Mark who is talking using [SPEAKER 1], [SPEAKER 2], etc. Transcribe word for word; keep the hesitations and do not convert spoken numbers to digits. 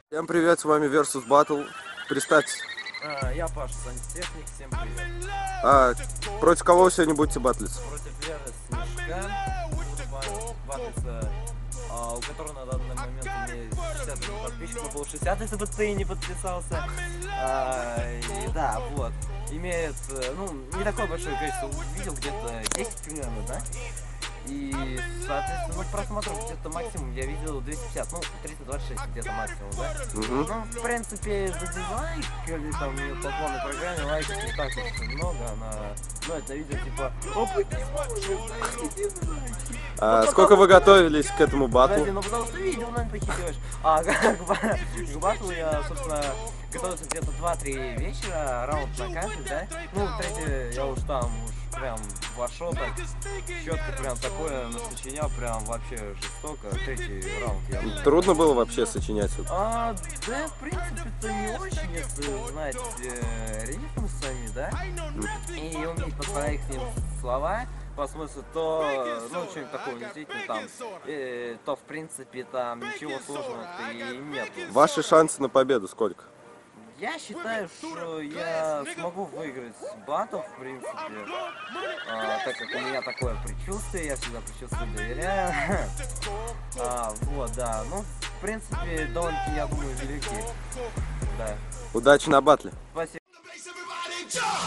[SPEAKER 1] Всем привет, с вами Versus Battle. Представьтесь.
[SPEAKER 2] А, я Паша, сантехник, всем привет.
[SPEAKER 1] А, против кого вы сегодня будете батлиться?
[SPEAKER 2] Против Леры Снежка, буду батлиться, а, у которого на данный момент имеет шестьдесят подписчиков, было шестьдесят, если бы ты не подписался. А, и, да, вот. Имеет, ну, не такое большое количество видео, где-то десять примерно, да? И, соответственно, ну, просмотров где-то максимум я видел двести пятьдесят, ну, триста двадцать шесть где-то максимум, да?
[SPEAKER 1] Угу.
[SPEAKER 2] Ну, в принципе, за дизлайк, или там по полной программе лайков не так уж много, она, ну, это видео типа, опа, не
[SPEAKER 1] А ну, сколько вы готовились к этому батлу?
[SPEAKER 2] Подожди, ну потому что видео, наверное, похитиваешь. А к, к батлу я, собственно, готовился где-то два-три вечера, раунд на каждый, да? Ну, третий я уж там, уж прям вошел так, четко прям такое насочинял, прям вообще жестоко. Третий раунд я...
[SPEAKER 1] Трудно было вообще сочинять?
[SPEAKER 2] А, да, в принципе-то не очень, если знать э, рифмы сами, да? И уметь подставлять к ним слова по смыслу, то, ну, что-нибудь такого действительно там, э, то, в принципе, там ничего сложного-то и нет.
[SPEAKER 1] Ваши шансы на победу сколько?
[SPEAKER 2] Я считаю, что я смогу выиграть батл, в принципе, а, так как у меня такое предчувствие, я всегда предчувствию доверяю. А, вот, да, ну, в принципе, довольно-таки, я думаю, велики. Да.
[SPEAKER 1] Удачи на батле!
[SPEAKER 2] Спасибо.